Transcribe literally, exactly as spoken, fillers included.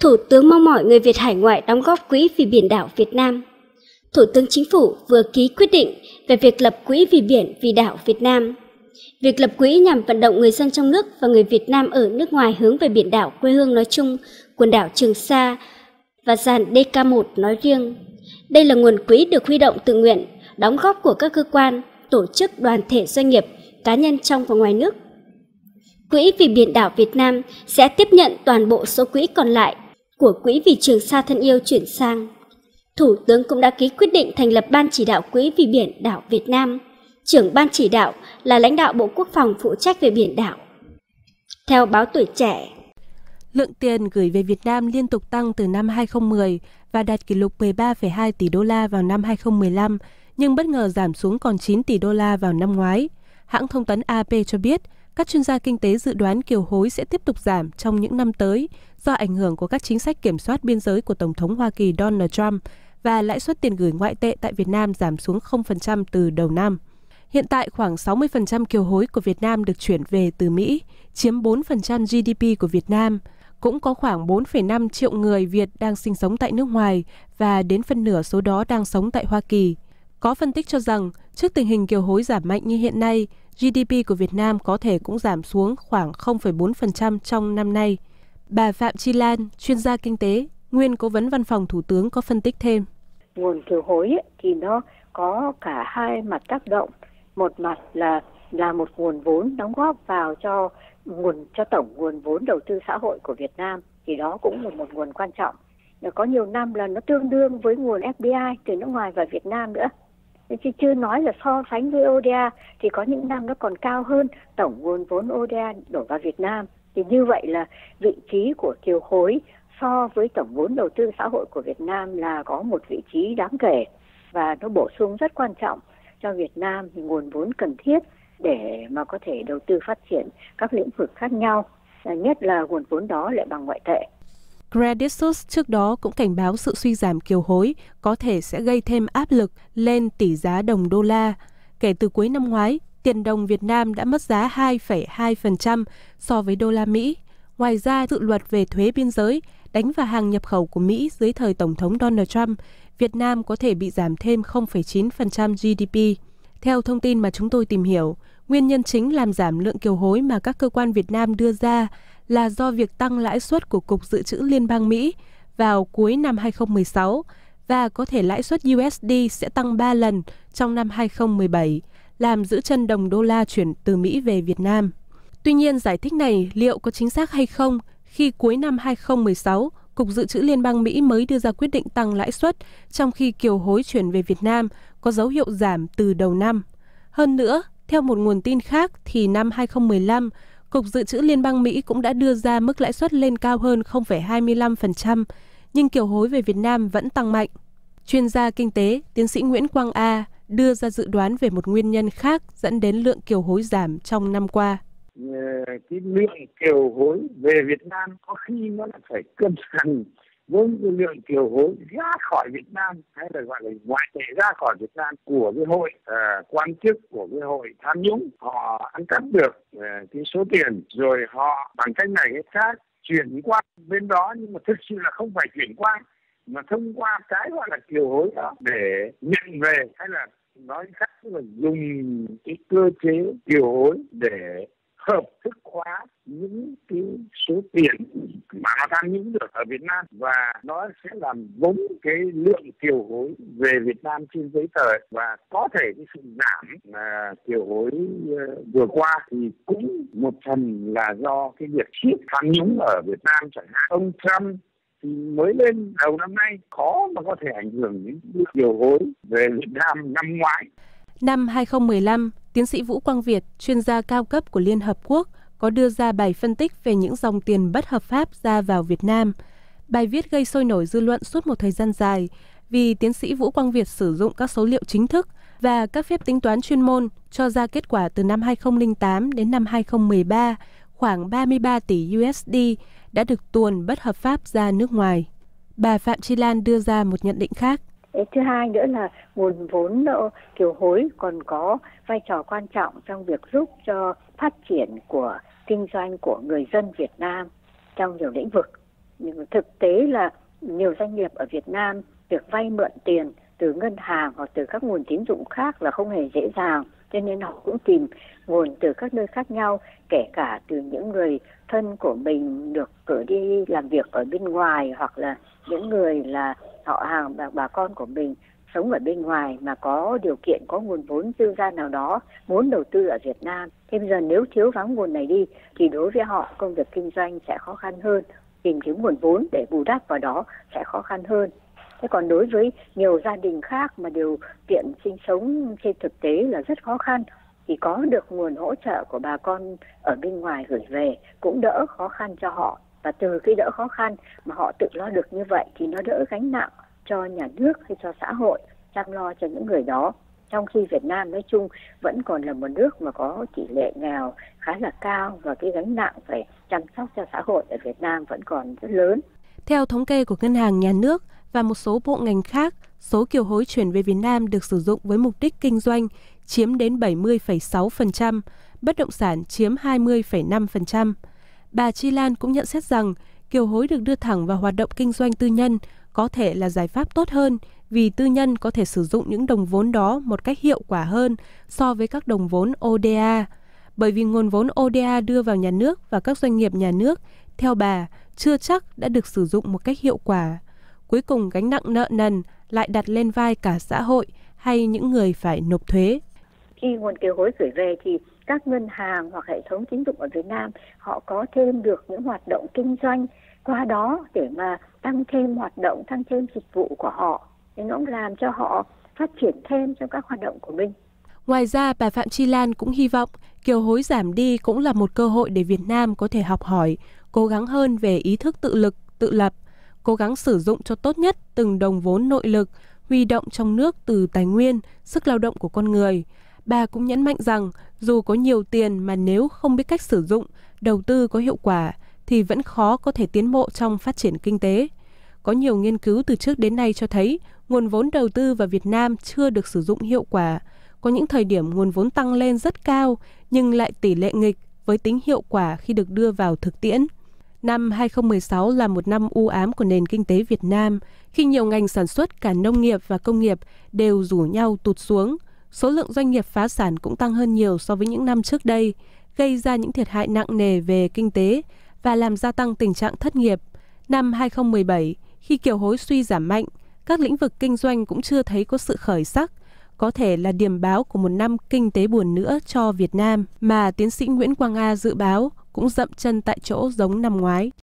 Thủ tướng mong mỏi người Việt hải ngoại đóng góp quỹ vì biển đảo Việt Nam. Thủ tướng Chính phủ vừa ký quyết định về việc lập quỹ vì biển vì đảo Việt Nam. Việc lập quỹ nhằm vận động người dân trong nước và người Việt Nam ở nước ngoài hướng về biển đảo quê hương nói chung, quần đảo Trường Sa và dàn đê ca một nói riêng. Đây là nguồn quỹ được huy động tự nguyện, đóng góp của các cơ quan, tổ chức, đoàn thể, doanh nghiệp, cá nhân trong và ngoài nước. Quỹ vì biển đảo Việt Nam sẽ tiếp nhận toàn bộ số quỹ còn lại của Quỹ vì Trường Sa thân yêu chuyển sang. Thủ tướng cũng đã ký quyết định thành lập Ban chỉ đạo Quỹ vì biển đảo Việt Nam. Trưởng ban chỉ đạo là lãnh đạo Bộ Quốc phòng phụ trách về biển đảo. Theo báo Tuổi Trẻ, lượng tiền gửi về Việt Nam liên tục tăng từ năm hai không một không và đạt kỷ lục mười ba phẩy hai tỷ đô la vào năm hai không một lăm, nhưng bất ngờ giảm xuống còn chín tỷ đô la vào năm ngoái. Hãng thông tấn a pê cho biết, các chuyên gia kinh tế dự đoán kiều hối sẽ tiếp tục giảm trong những năm tới do ảnh hưởng của các chính sách kiểm soát biên giới của Tổng thống Hoa Kỳ Donald Trump và lãi suất tiền gửi ngoại tệ tại Việt Nam giảm xuống không phần trăm từ đầu năm. Hiện tại, khoảng sáu mươi phần trăm kiều hối của Việt Nam được chuyển về từ Mỹ, chiếm bốn phần trăm giê đê pê của Việt Nam. Cũng có khoảng bốn phẩy năm triệu người Việt đang sinh sống tại nước ngoài và đến phân nửa số đó đang sống tại Hoa Kỳ. Có phân tích cho rằng, trước tình hình kiều hối giảm mạnh như hiện nay, giê đê pê của Việt Nam có thể cũng giảm xuống khoảng không phẩy bốn phần trăm trong năm nay. Bà Phạm Chi Lan, chuyên gia kinh tế, nguyên cố vấn văn phòng Thủ tướng có phân tích thêm. Nguồn kiều hối ấy, thì nó có cả hai mặt tác động. Một mặt là là một nguồn vốn đóng góp vào cho nguồn cho tổng nguồn vốn đầu tư xã hội của Việt Nam, thì đó cũng là một nguồn quan trọng. Có nhiều năm là nó tương đương với nguồn ép đê i từ nước ngoài vào Việt Nam nữa. Chứ chưa nói là so sánh với ô đê a thì có những năm nó còn cao hơn tổng nguồn vốn ô đê a đổ vào Việt Nam. Thì như vậy là vị trí của kiều hối so với tổng vốn đầu tư xã hội của Việt Nam là có một vị trí đáng kể và nó bổ sung rất quan trọng cho Việt Nam thì nguồn vốn cần thiết để mà có thể đầu tư phát triển các lĩnh vực khác nhau, nhất là nguồn vốn đó lại bằng ngoại tệ. Credit Suisse trước đó cũng cảnh báo sự suy giảm kiều hối có thể sẽ gây thêm áp lực lên tỷ giá đồng đô la. Kể từ cuối năm ngoái, tiền đồng Việt Nam đã mất giá hai phẩy hai phần trăm so với đô la Mỹ. Ngoài ra, dự luật về thuế biên giới đánh vào hàng nhập khẩu của Mỹ dưới thời Tổng thống Donald Trump, Việt Nam có thể bị giảm thêm không phẩy chín phần trăm giê đê pê. Theo thông tin mà chúng tôi tìm hiểu, nguyên nhân chính làm giảm lượng kiều hối mà các cơ quan Việt Nam đưa ra là do việc tăng lãi suất của Cục Dự trữ Liên bang Mỹ vào cuối năm hai không một sáu và có thể lãi suất u ét đê sẽ tăng ba lần trong năm hai không một bảy, làm giữ chân đồng đô la chuyển từ Mỹ về Việt Nam. Tuy nhiên, giải thích này liệu có chính xác hay không khi cuối năm hai không một sáu, Cục Dự trữ Liên bang Mỹ mới đưa ra quyết định tăng lãi suất, trong khi kiều hối chuyển về Việt Nam có dấu hiệu giảm từ đầu năm. Hơn nữa, theo một nguồn tin khác thì năm hai không một lăm, Cục Dự trữ Liên bang Mỹ cũng đã đưa ra mức lãi suất lên cao hơn không phẩy hai mươi lăm phần trăm, nhưng kiều hối về Việt Nam vẫn tăng mạnh. Chuyên gia kinh tế, tiến sĩ Nguyễn Quang A đưa ra dự đoán về một nguyên nhân khác dẫn đến lượng kiều hối giảm trong năm qua. Cái lượng kiều hối về Việt Nam có khi nó lại phải cân bằng với cái lượng kiều hối ra khỏi Việt Nam, hay là gọi là ngoại tệ ra khỏi Việt Nam của cái hội uh, quan chức của cái hội tham nhũng. Họ ăn cắp được uh, cái số tiền rồi họ bằng cách này hay khác chuyển qua bên đó, nhưng mà thực sự là không phải chuyển qua mà thông qua cái gọi là kiều hối đó để nhận về, hay là nói khác là dùng cái cơ chế kiều hối để hợp thức hóa những cái số tiền mà nó tham nhũng được ở Việt Nam, và nó sẽ làm vốn cái lượng kiều hối về Việt Nam trên giấy tờ. Và có thể cái sự giảm uh, kiều hối uh, vừa qua thì cũng một phần là do cái việc siết tham nhũng ở Việt Nam chẳng hạn. Ông Trump thì mới lên đầu năm nay khó mà có thể ảnh hưởng đến lượng kiều hối về Việt Nam năm ngoái. Năm hai không một lăm, tiến sĩ Vũ Quang Việt, chuyên gia cao cấp của Liên Hợp Quốc, có đưa ra bài phân tích về những dòng tiền bất hợp pháp ra vào Việt Nam. Bài viết gây sôi nổi dư luận suốt một thời gian dài vì tiến sĩ Vũ Quang Việt sử dụng các số liệu chính thức và các phép tính toán chuyên môn cho ra kết quả từ năm hai không không tám đến năm hai không một ba, khoảng ba mươi ba tỷ u ét đê đã được tuồn bất hợp pháp ra nước ngoài. Bà Phạm Chi Lan đưa ra một nhận định khác. Thứ hai nữa là nguồn vốn kiều hối còn có vai trò quan trọng trong việc giúp cho phát triển của kinh doanh của người dân Việt Nam trong nhiều lĩnh vực. Nhưng thực tế là nhiều doanh nghiệp ở Việt Nam việc vay mượn tiền từ ngân hàng hoặc từ các nguồn tín dụng khác là không hề dễ dàng, cho nên họ cũng tìm nguồn từ các nơi khác nhau, kể cả từ những người thân của mình được cử đi làm việc ở bên ngoài, hoặc là những người là họ hàng và bà con của mình sống ở bên ngoài mà có điều kiện, có nguồn vốn dư ra nào đó muốn đầu tư ở Việt Nam. Thế bây giờ nếu thiếu vắng nguồn này đi thì đối với họ công việc kinh doanh sẽ khó khăn hơn, tìm kiếm nguồn vốn để bù đắp vào đó sẽ khó khăn hơn. Thế còn đối với nhiều gia đình khác mà điều kiện sinh sống trên thực tế là rất khó khăn thì có được nguồn hỗ trợ của bà con ở bên ngoài gửi về cũng đỡ khó khăn cho họ. Và từ cái đỡ khó khăn mà họ tự lo được như vậy thì nó đỡ gánh nặng cho nhà nước hay cho xã hội chăm lo cho những người đó. Trong khi Việt Nam nói chung vẫn còn là một nước mà có tỷ lệ nghèo khá là cao và cái gánh nặng phải chăm sóc cho xã hội ở Việt Nam vẫn còn rất lớn. Theo thống kê của Ngân hàng Nhà nước và một số bộ ngành khác, số kiều hối chuyển về Việt Nam được sử dụng với mục đích kinh doanh chiếm đến bảy mươi phẩy sáu phần trăm, bất động sản chiếm hai mươi phẩy năm phần trăm. Bà Chi Lan cũng nhận xét rằng kiều hối được đưa thẳng vào hoạt động kinh doanh tư nhân có thể là giải pháp tốt hơn vì tư nhân có thể sử dụng những đồng vốn đó một cách hiệu quả hơn so với các đồng vốn ô đê a. Bởi vì nguồn vốn ô đê a đưa vào nhà nước và các doanh nghiệp nhà nước, theo bà, chưa chắc đã được sử dụng một cách hiệu quả. Cuối cùng gánh nặng nợ nần lại đặt lên vai cả xã hội hay những người phải nộp thuế. Khi nguồn kiều hối gửi về thì các ngân hàng hoặc hệ thống tín dụng ở Việt Nam họ có thêm được những hoạt động kinh doanh qua đó để mà tăng thêm hoạt động, tăng thêm dịch vụ của họ. Thì nó cũng làm cho họ phát triển thêm trong các hoạt động của mình. Ngoài ra, bà Phạm Chi Lan cũng hy vọng kiều hối giảm đi cũng là một cơ hội để Việt Nam có thể học hỏi, cố gắng hơn về ý thức tự lực, tự lập, cố gắng sử dụng cho tốt nhất từng đồng vốn nội lực, huy động trong nước từ tài nguyên, sức lao động của con người. Bà cũng nhấn mạnh rằng dù có nhiều tiền mà nếu không biết cách sử dụng, đầu tư có hiệu quả, thì vẫn khó có thể tiến bộ trong phát triển kinh tế. Có nhiều nghiên cứu từ trước đến nay cho thấy nguồn vốn đầu tư vào Việt Nam chưa được sử dụng hiệu quả. Có những thời điểm nguồn vốn tăng lên rất cao nhưng lại tỷ lệ nghịch với tính hiệu quả khi được đưa vào thực tiễn. Năm hai không một sáu là một năm u ám của nền kinh tế Việt Nam, khi nhiều ngành sản xuất cả nông nghiệp và công nghiệp đều rủ nhau tụt xuống. Số lượng doanh nghiệp phá sản cũng tăng hơn nhiều so với những năm trước đây, gây ra những thiệt hại nặng nề về kinh tế và làm gia tăng tình trạng thất nghiệp. Năm hai không một bảy, khi kiều hối suy giảm mạnh, các lĩnh vực kinh doanh cũng chưa thấy có sự khởi sắc, có thể là điểm báo của một năm kinh tế buồn nữa cho Việt Nam mà tiến sĩ Nguyễn Quang A dự báo cũng dậm chân tại chỗ giống năm ngoái.